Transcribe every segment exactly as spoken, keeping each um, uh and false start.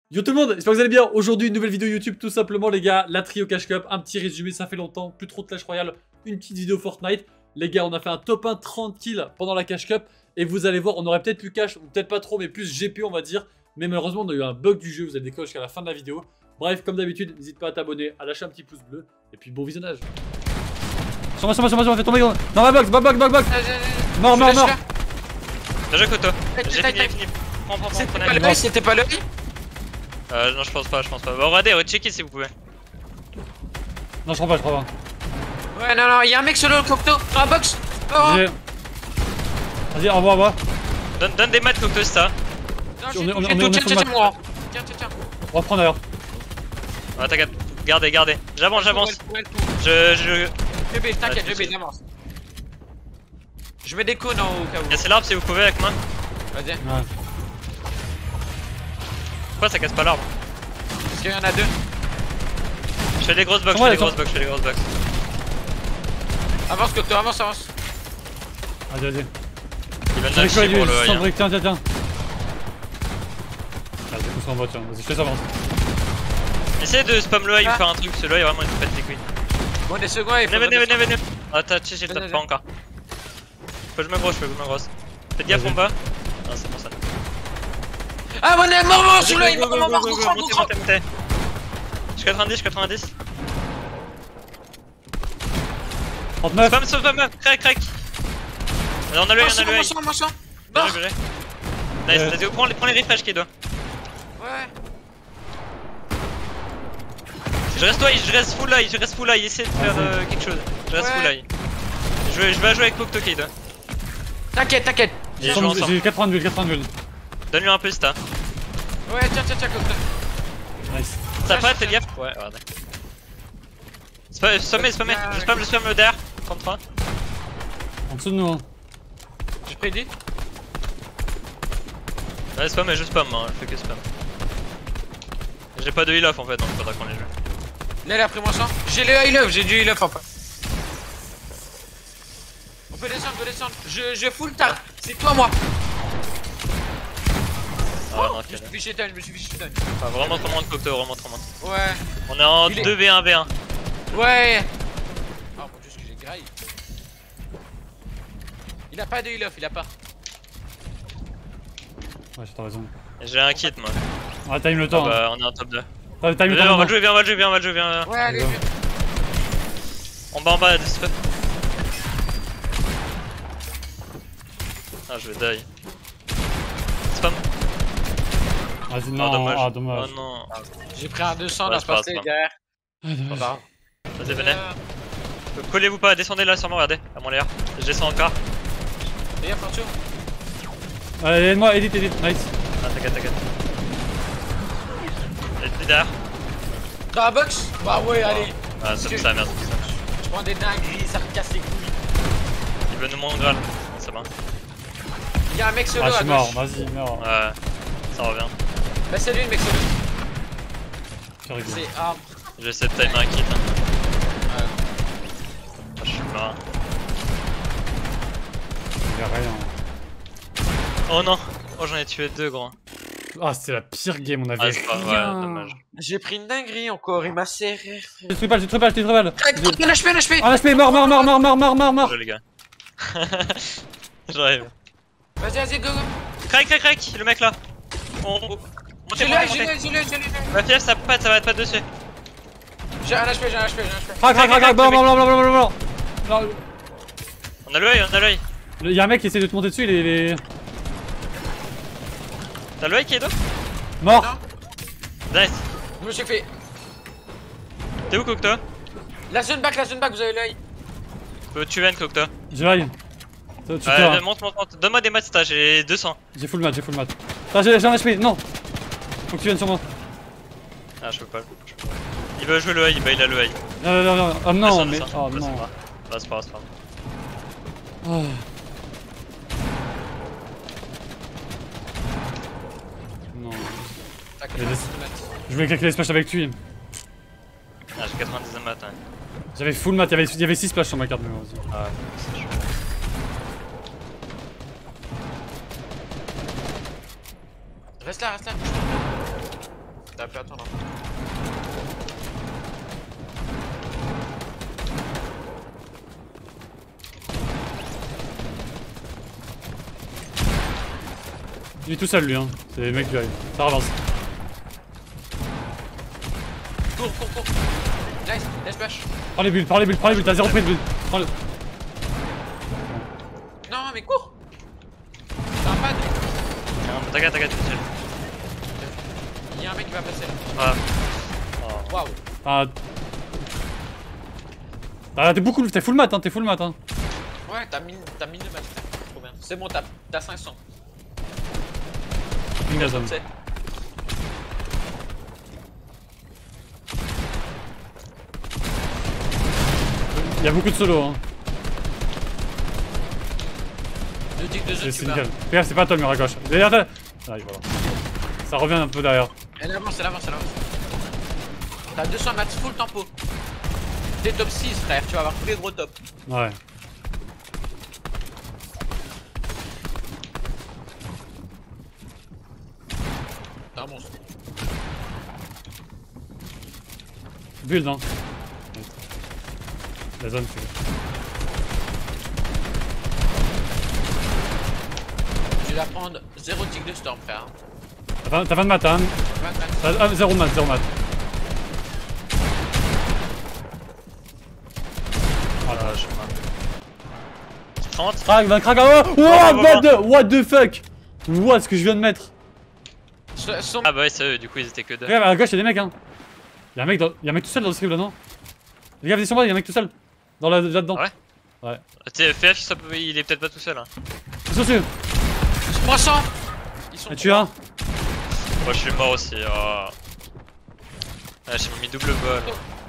Yo tout le monde, j'espère que vous allez bien. Aujourd'hui une nouvelle vidéo YouTube tout simplement les gars, la trio cash cup, un petit résumé, ça fait longtemps, plus trop de Clash Royale, une petite vidéo Fortnite. Les gars on a fait un top un trente kills pendant la cash cup et vous allez voir on aurait peut-être pu cash, ou peut-être pas trop mais plus G P on va dire. Mais malheureusement on a eu un bug du jeu, vous allez découvrir jusqu'à la fin de la vidéo. Bref comme d'habitude n'hésite pas à t'abonner, à lâcher un petit pouce bleu et puis bon visionnage. Sur moi, sur moi, sur moi, sur moi, fais tomber dans ma box, box, box, box, box. Mort, mort, mort. Bien joué Koto, j'ai fini, j'ai fini. Prends, prends, prends, c'était pas le c'était pas le Euh non je pense pas, je pense pas. Bon regardez, recheckez si vous pouvez. Non je crois pas, je crois pas. Ouais non non, y'a un mec solo le Cocteau dans la box. Oh. Vas-y, au revoir, au revoir. Donne, donne des maths Cocteau c'est ça. Non, on est, on est, on est, tiens, tiens, tiens, moi. Tiens, tiens, tiens. On va prendre d'ailleurs. Ouais t'inquiète, gardez, gardez. J'avance, j'avance. Je, je... G B, t'inquiète, G B, j'avance. Je mets des cônes en haut au cas où. Cassez l'arbre si vous pouvez avec moi. Vas-y. Ouais. Pourquoi ça casse pas l'arbre? Parce qu'il y en a deux. Je fais des grosses box, je fais des grosses box, je fais des grosses box. Avance Cocteau, avance, avance. Vas-y, vas-y. Il va nous chier pour le sans brique, tiens, tiens, tiens. Vas-y, pousse en bas, tiens, vas-y, je te laisse avancer. Essayez de spam le high ou faire un truc, celui-là il vraiment il nous pète les couilles. Bon, des secondes, il faut. Venez, venez, venez, venez. Attends, j'ai le tape pas encore. Faut que je me grosse, faut que je me grosse. Faites gaffe en bas. Non, c'est bon ça. Ah, bon, est mort, mort, celui-là, il est mort, mort, mort, mort, montez, montez, montez. Je suis quatre-vingt-dix, je suis quatre-vingt-dix. trente-neuf. Spam, spam, spam, crack, crack. On a le on a le machin, machin. Bien joué, bien joué. Nice, vas-y, prends les, prends les refresh qui doit. Ouais. Je reste high, je reste full high, je reste full high, essaie de faire euh, quelque chose. Je reste full high. Je vais, je vais jouer avec Cocteau qui doit. T'inquiète, t'inquiète. J'ai quatre-vingt-deux, quatre-vingt-deux. Donne-lui un peu Sta. Ouais, tiens, tiens, tiens, Cocteau. Nice. Ça passe, fais gaffe. Ouais, regarde. Spam, spam, spam, je spam, je spam le derrière. trente-trois. En dessous de nous, hein. J'ai prédit. Ouais, spam, mais je spam, hein, je fais que spam. J'ai pas de heal off en fait, donc faudra qu'on les joue. Là, il a pris mon sang. J'ai le heal off, j'ai du heal off en fait. On peut descendre, on peut descendre. Je, je full tard. C'est toi, moi. Ah non, Je me suis fiché je me suis fiché stun. Ah, vraiment trop moins de Cocteau, vraiment trop moins. Ouais. On est en Il deux v un v un. Ouais. Oh mon dieu, ce que j'ai graille. Il a pas de heal off, il a pas. Ouais, t'as raison. J'ai un kit moi. On va time le temps. Ah bah hein. on est en top deux. Ah, time le Viens, temps. on va le jouer, viens, on va le jouer, viens, on va le jouer, viens. Ouais, allez, viens. En bas, en bas, spam. Ah, je vais die. Spam. Vas-y, Oh, non, dommage. ah, dommage. Oh non. J'ai pris un deux cents Ouais, dans c'est ce pas passé grave. derrière. Ah, dommage. Pas Vas-y, venez. Collez-vous pas, descendez là sur moi, regardez, à mon l'air. Je descends encore. Viens, Fortune. Allez, aide-moi, edit, edit, nice. Ah, t'inquiète, t'inquiète. Allez, derrière. Dans la box. Bah ouais, allez. Ah, c'est ça, merde. Je prends des dingueries, ça me casse les couilles. Il veut nous montrer, c'est bon. Y'a un mec solo Ah, je à suis mort, gauche. vas-y, meurs. Ouais, ça revient. Bah c'est lui le mec solo. C'est rigolo. C'est arbre. J'essaie de timer un kit. Hein. Ouais. Ah, je suis mort. Y'a rien. Oh non. Oh, j'en ai tué deux, gros. Ah, c'était la pire game, on avait Ah, c'est pas vrai, rien. dommage. J'ai pris une dinguerie encore, il m'a serré. J'ai triple balle, j'ai triple balle, j'ai triple balle. Un H P, un H P. Ah, H P, mort, mort, mort, mort, mort, mort, mort, mort. Joli gars. J'arrive. Vas-y, vas-y, go go. Crac, crac, crac, le mec là. On... Montez, J'ai montez, le, j'ai montez. le, j'ai le, j'ai le. Ma fièvre, ça pas, ça va être pas dessus. J'ai un H P, j'ai un H P, j'ai un H P. Crac, crac, crac, crac, mort, mort, mort, mort, mort, mort. Non, On a l'œil, on a l'œil. y'a un mec qui essaie de te monter dessus, il est- il est. T'as l'œil qui est dos? Mort. Non. Nice. Je me suis fait. T'es où, Cocteau? La zone back, la zone back, vous avez l'œil. Faut que tu viennes, Cocteau. J'ai l'ail. Tu Ouais, fais. monte, monte, monte. Donne-moi des maths, j'ai deux cents. J'ai full match, j'ai full match. Ah, j'ai j'ai un H P, non. Faut que tu viennes sur moi. Ah, je peux pas. Je peux pas. Il veut jouer le high, bah il a le high. Non, non, non, oh non, Descends, mais. descends. Oh Bah, c'est non. pas grave. Bah, c'est pas grave, c'est pas grave. Ah. Non. T'inquiète, Mais c'est Je voulais calculer les splash avec lui. Ah, j'ai quatre-vingt-dix de maths, ouais. J'avais full mat, il y avait six splash sur ma carte, mais vas-y. Ah ouais, c'est chaud. Reste là, reste là. T'as pu attendre. Il est tout seul lui, hein. C'est les mecs qui arrivent. Ça avance. Cours, cours, cours. Nice, laisse push. Prends les bulles, prends les bulles, prends les bulles, t'as zéro prix de bulles. Prends le. Non, mais cours. T'as un pad. Non, t'inquiète, t'inquiète, tout seul. Il y a un mec qui va passer là. Ah. Waouh. Ah. Ah, t'es beaucoup, t'es full mat, hein, t'es full mat, hein. Ouais, t'as mine, t'as mine de match. Trop bien. C'est bon, t'as t'as cinq cents. Une zone. C'est. Il y a beaucoup de solo, hein. Deux ticks de jeu, C'est tu vas. nickel. Fais gaffe, c'est pas toi le mur à gauche. Derrière toi. Ah, voilà. Ça revient un peu derrière. Elle avance, elle avance, elle avance. T'as deux cents mats full tempo. T'es top six, frère, tu vas avoir tous les gros tops. Ouais. T'es un monstre. Build, hein. La zone, c'est. Tu vas prendre zéro tick de storm, frère. T'as vingt mat, hein. vingt, vingt. Ah, zéro mat, zéro mat. Ah là, je sais pas. trente. Crac, va crac, oh, oh, what the, what the fuck. What ce que je viens de mettre. So- son- Ah bah ouais, c'est eux, du coup ils étaient que deux. Regarde, à gauche, y'a des mecs, hein. Y'a un mec, dans... y'a un mec tout seul dans le script là, non? Les gars, venez sur moi, y'a un mec tout seul. Dans la... là-dedans. Ah ouais. Ouais. Tu sais, F F, il soit- il est peut-être pas tout seul. Hein. Ils sont dessus. trois cents. Ils sont Et tu as un. Moi je suis mort aussi. Oh. Ah, j'ai mis double vol.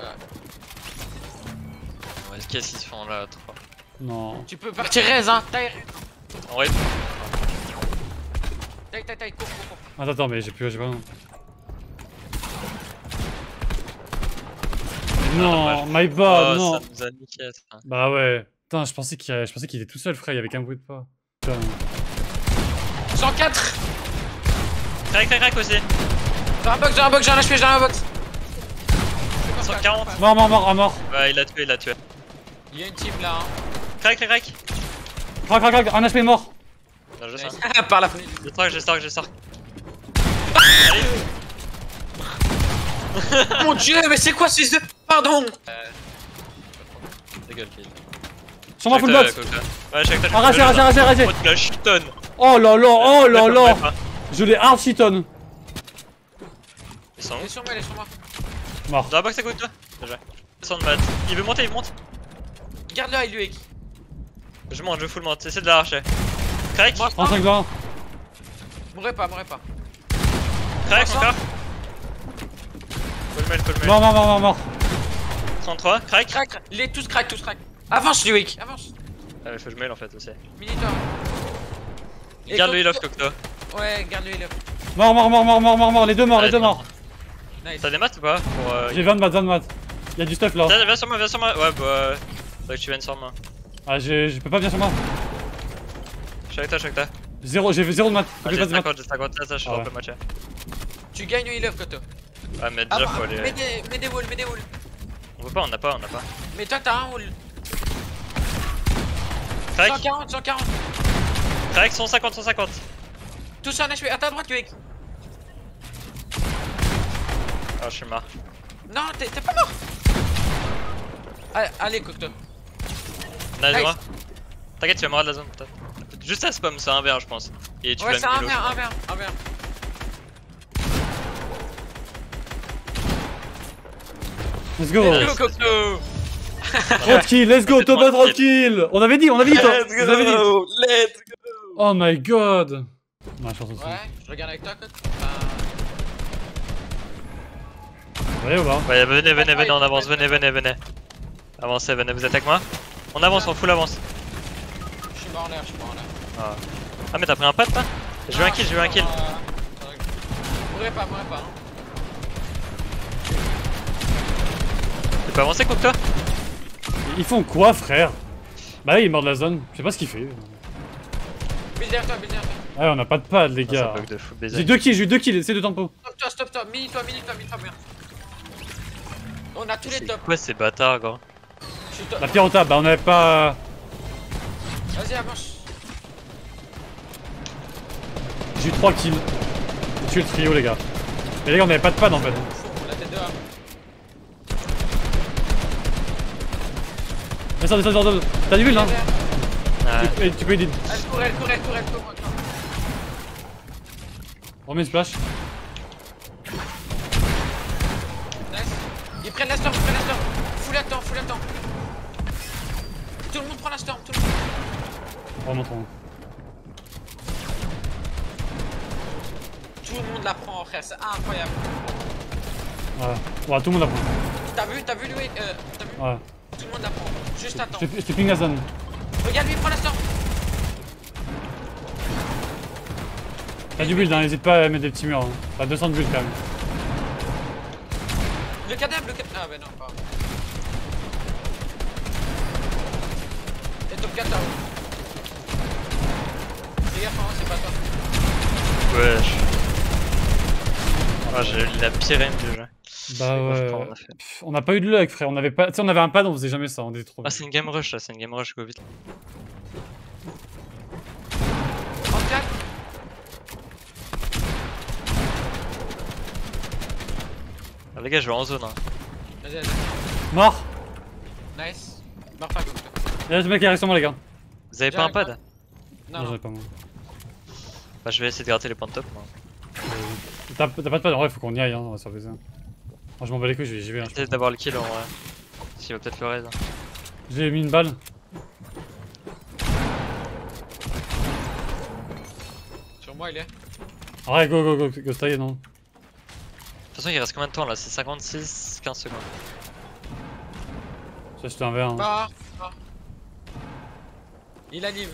Ouais, qu'est-ce qu'ils se font là, trois. Non. Tu peux partir raise, hein. Taille, En vrai, taille, taille, taille, cours, cours, cours. Attends, attends, mais j'ai plus. J'ai pas. Non, my bad, oh, non. ça nous a niqué ça. Bah ouais. Putain, je pensais qu'il je pensais qu'il était tout seul, frère. Il y avait qu'un bruit de pas. Putain. cent quatre. Crac, crac, crac aussi. J'ai un box, j'ai un box, j'ai un H P, j'ai un box. cent quarante. Mort, mort, mort, à mort. Ouais, il l'a tué, il l'a tué. Il y a une team là, hein. Crac, crac, crac. Crac, crac, crac, un H P mort. Non, je sais. Nice. Par la fenêtre. Je sors, je sors, je sors. Mon dieu, mais c'est quoi ces œufs? Pardon. Ta gueule, Kid. Sur moi, full box. Ouais, chaque fois. Arrachez, arrachez, arrachez, arrachez. Oh, tu la chitonnes. Oh là là, oh là là. Je l'ai hard shiton. Ils sont Elle est où? sur moi, elle est sur moi. Mort. Dans la box à côté de toi. Déjà. Descends de mat. Il veut monter, il monte. Garde-le avec lui, Eki. Je monte, je full monte. Essaie de l'arracher. Crac. Moi, trente-cinq dans. mourrez pas, mourrez pas. Crac Vincent. encore. Faut le mail, faut le mail. Mort, mort, mort, mort, mort. trente-trois. Crac. Crac, crac. Les tous crack, tous crack. Avance, lui, Eki. Avance. Ah, faut que je mail en fait aussi. Mini-toi. Et Garde le heal Cocteau. off, Cocteau. Ouais, garde le heal off. Mort, mort, mort, mort, mort, mort, mort. Les deux morts, les deux morts. Nice. T'as des maths ou pas pour, euh... J'ai vingt de maths, vingt de maths. Y'a du stuff là. Viens, viens sur moi, viens sur moi. Ouais, bah. Euh... Faudrait que tu viennes sur moi. Ah, j'ai- je peux pas venir sur moi. Je suis avec toi, je suis avec toi. Zéro, j'ai fait zéro de maths. Ah, J'ai j'ai pas de maths. cinquante, j'ai cinquante, ça, ça, je suis Ah un ouais. peu matché. Tu gagnes le heal off, Cocteau. Ouais, mais Ah, déjà bah, faut mets aller. des, mets des walls, mets des walls. On peut pas, on a pas, on a pas. Mais toi, t'as un wall. Crac, cent quarante, cent quarante. crac, cent cinquante, cent cinquante. Tous un H P. À ta droite, lui, Eki. Ah, je suis mort. Non, t'es t'es pas mort. Allez, allez, Cocteau. Nice, Nice. moi. T'inquiète, tu vas mourir de la zone, peut-être. Juste à spam, c'est un V un, je pense. Et tu Ouais, vas c'est me un heal v un, off. un v un, un v un. Let's go. Let's go, Cocteau. trente kills, let's go, top un trente kills. On avait dit, on avait dit, toi. Let's Vous avez dit. go, let's go. Oh my god. Non, je pense aussi. Ouais, je regarde avec toi, Cocteau. Vous voyez ou pas? Ouais, venez, venez, venez, on avance, venez, venez, venez. Avancez, venez, vous êtes avec moi? On avance, on full avance. Je suis mort en l'air, je suis mort en l'air. Ah, ah mais t'as pris un pad, toi? J'ai eu un kill, j'ai eu un kill. Mourrez pas, mourrez pas. Hein. Tu peux avancer, Cocteau? Ils font quoi, frère? Bah là, il est mort de la zone. Je sais pas ce qu'il fait. Build derrière toi, build derrière toi. Ouais, on a pas de pad, les Ah, ça gars. bug de fou, J'ai baiser. deux kills, j'ai eu deux kills, c'est de tempo. Stop toi, stop stop, stop. Mini-toi, mini-toi, mini-toi bien. On a tous les C'est tops. quoi ces bâtards, gros? Je suis top. La pierre au table, bah on avait pas. Vas-y, avance. J'ai eu trois kills. J'ai tué le trio, les gars. Mais les gars, on avait pas de panne en fait. La tête dehors. Descends, descends, descends, descends. T'as du build, hein? Ouais. Et tu peux aider. Elle court, elle court, elle court, elle court. Remets une splash. Nice. Ils prennent la storm, ils prennent la storm. Full la storm, full la storm. Tout le monde prend la storm, tout le monde. Remonte, remonte. Tout le monde la prend, frère, c'est incroyable. Ouais. Ouais, tout le monde apprend. T'as vu, t'as vu lui, euh, t'as vu? Ouais. Tout le monde la prend. Juste attends. Je te- je te ping la zone. Regarde lui, il prend la storm. T'as du build, hein, n'hésite pas à mettre des petits murs. Hein. T'as deux cents de build quand même. Le cadavre, le cadavre. Ah, bah non, pas. Et top quatre là. Fais gaffe, hein, c'est pas toi. Wesh. Ah, j'ai la pire aim du jeu. Bah quoi, je ouais. crois, on a fait. Pff, on n'a pas eu de luck, frère. On avait pas. Tu sais, on avait un pad, on faisait jamais ça. On était trop. Ah, c'est une game rush là, c'est une game rush, go vite. trente-quatre. Ah, les gars, je vais en zone. Hein. Vas-y, vas-y. Mort. Nice. Meurs pas comme ça. Il y a ce mec qui arrive sur moi, les gars. Vous avez J'ai pas un un pad? Non, j'en non. ai pas moi. Bah, je vais essayer de gratter les points de top. Moi. Euh, T'as t'as pas de pad, en vrai, faut qu'on y aille, hein. On va se faire baiser. Moi, je m'en bats les couilles, j'y vais. Hein, je Peut-être d'avoir le kill en vrai. S'il va peut-être le raid. Hein. J'ai mis une balle. Sur moi, il est. Arrête, go, go, go, go, stay, non. De toute façon, il reste combien de temps là? C'est cinquante-six, quinze secondes. Ça, c'était un verre. Hein. Pas. Pas. Il anime.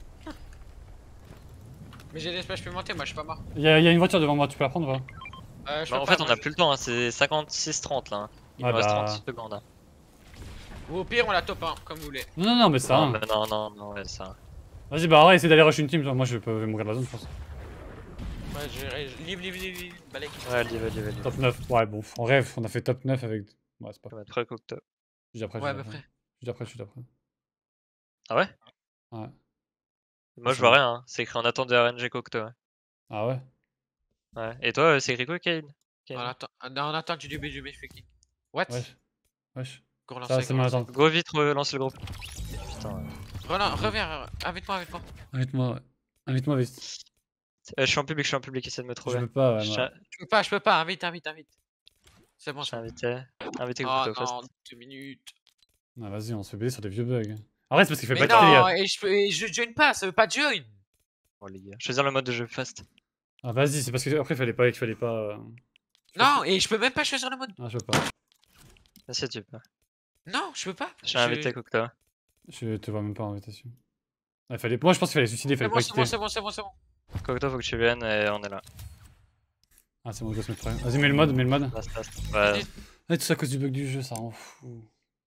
Mais j'ai des splash pimentés, moi je suis pas mort. Il y, a, y a une voiture devant moi, tu peux la prendre ou pas? Euh, je Bah, peux en pas, fait, on moi, a je- plus le temps, hein. C'est cinquante-six trente là. Hein. Il Ouais, nous reste bah. trente secondes. Hein. Ou au pire, on la top un, comme vous voulez. Non, non, non, mais ça. Non, Hein. mais non, non, non, ouais, ça. Vas-y, bah, arrête, essaye d'aller rush une team. Toi. Moi, je peux mourir de la zone, je pense. Ouais, je je- Live, live, live, live. Balek. Ouais, live, live, live. Top neuf. Ouais, bon, en rêve, on a fait top neuf avec. Ouais, c'est pas. Ouais, très cool top. Je suis après, je Ouais, suis bah après. après. Je suis après, je suis après. Ah ouais? Ouais. Moi, je Ça vois va. rien. Hein. C'est écrit en attente de R N G Cocteau. Ouais. Ah ouais? Ouais. Et toi, euh, c'est écrit quoi, Kane? On attend, on attend du dubé, dubé, fucking. What? Wesh. Wesh. Go Ça, relancer, c'est go ma relancer. attente. Go vite, relance le groupe. Putain. Ouais. Relan- Reviens, euh, invite-moi, invite-moi. Invite-moi, ouais. Invite-moi vite. Euh, je suis en public, je suis en public, essaie de me Je trouver. veux pas, ouais. Je moi. t'ai Je peux pas, je peux pas, invite, invite, invite. C'est bon, je t'ai ça. invité. Invité Oh Cocteau non, fast. deux minutes. Ah, vas-y, on se fait baiser sur des vieux bugs. Arrête, c'est parce qu'il fait Mais pas de kill, les non, gars. et je, peux, et je join pas, ça veut pas join. Oh les gars. Choisir le mode de jeu fast. Ah, vas-y, c'est parce que après, il fallait pas. Il fallait pas euh, Non, et je peux même pas choisir le mode. Ah, je veux pas. Ah, si tu peux. Non, je peux pas. J'ai invité Cocteau. Je te vois même pas en invitation. Ah, il fallait... Moi, je pense qu'il fallait suicider, il C'est fallait bon, pas c'est quitter. bon, c'est bon, c'est bon, c'est bon. Cocteau, faut que tu viennes et on est là. Ah, c'est bon, je dois se mettre prêt. Vas-y, mets le mode, mets le mode. Last, last. Ouais. Ah, tout ça à cause du bug du jeu, ça rend fou.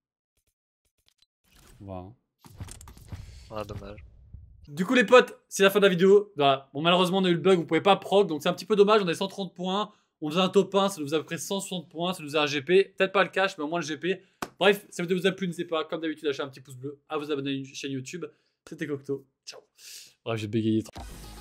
Voilà. Ah, dommage. Du coup les potes, c'est la fin de la vidéo. Voilà. Bon, malheureusement on a eu le bug, vous pouvez pas proc, donc c'est un petit peu dommage. On a cent trente points, on faisait un top un, ça nous a à peu près cent soixante points, ça nous a un G P. Peut-être pas le cash, mais au moins le G P. Bref, si la vidéo vous a plu, n'hésitez pas, comme d'habitude, à lâcher un petit pouce bleu, à vous abonner à une chaîne YouTube. C'était Cocteau. Ciao. Bref, j'ai bégayé trop.